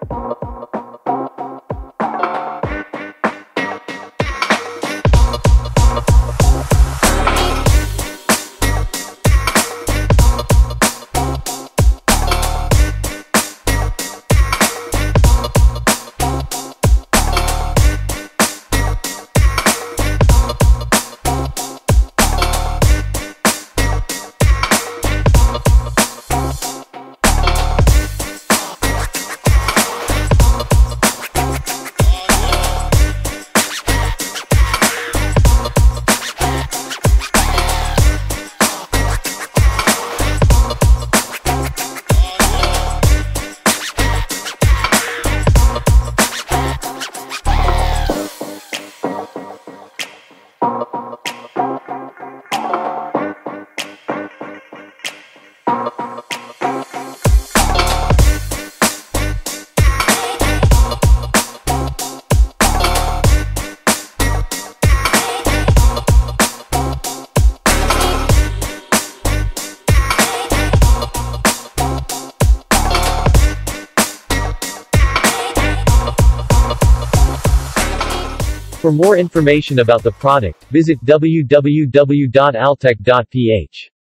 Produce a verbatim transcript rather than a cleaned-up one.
For more information about the product, visit w w w dot altech dot p h.